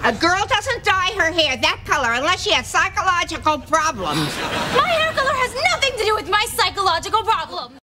A girl doesn't dye her hair that color unless she has psychological problems. My hair color has nothing to do with my psychological problem.